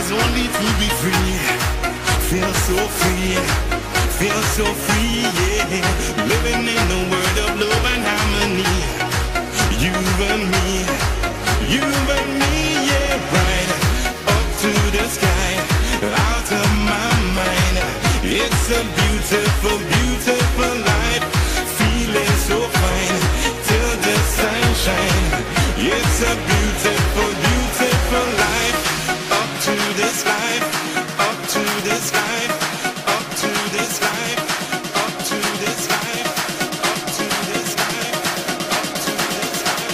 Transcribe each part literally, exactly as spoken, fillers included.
is only to be free. Feel so free, feel so free, yeah. Living in the world of love and harmony. You and me, you and me, yeah, right. Up to the sky, out of my mind. It's a beautiful, beautiful life. Feeling so fine till the sunshine. It's a beautiful, beautiful life. Up to the sky, up to the sky, up to the sky, up to the sky, up to the sky, up to the sky.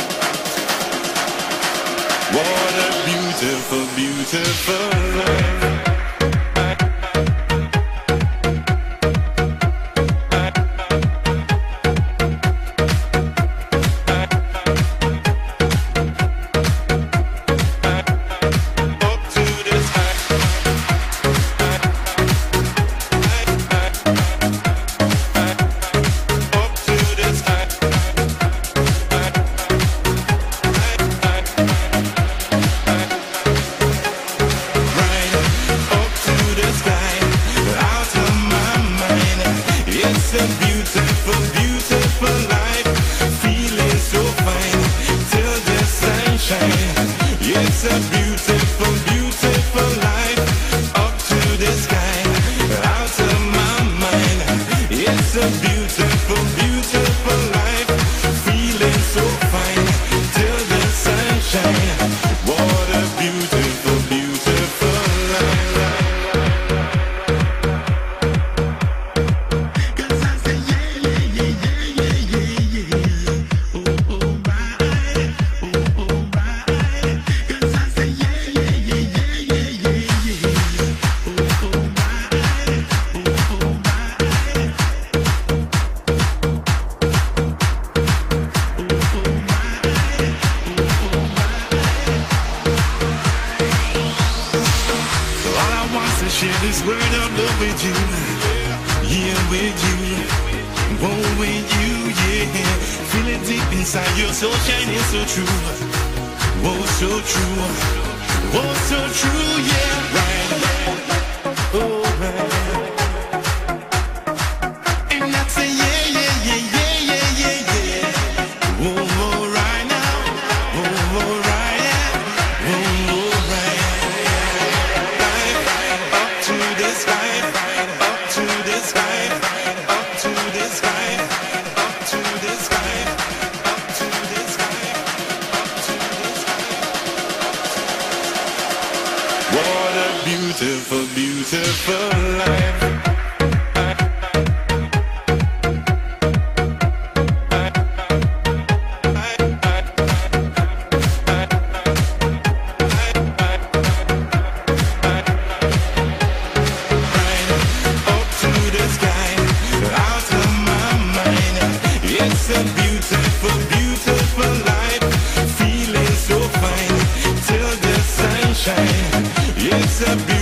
What a beautiful, beautiful life. It's a beautiful, beautiful life. Up to the sky, out of my mind. It's a beautiful, beautiful life. Feeling so fine till the sunshine. What a beautiful, beautiful life. Cause I say yeah, yeah, yeah, yeah, yeah, yeah, yeah. Oh, oh, right. Oh, oh, right. Share this word of love with you, yeah, with you, oh, with you, yeah. Feel it deep inside your soul, shining so true, oh, so true, oh, so true, yeah, right, oh, right. And that's a yeah, yeah, yeah, yeah, yeah, yeah, yeah. Oh, oh, right now, oh, oh, right, yeah, oh, oh, right. To the sky, up to the sky, up to the sky, up to the sky, up to the sky, up to the sky. What a beautiful, beautiful life. It's a beautiful, beautiful life. Feeling so fine till the sunshine. It's a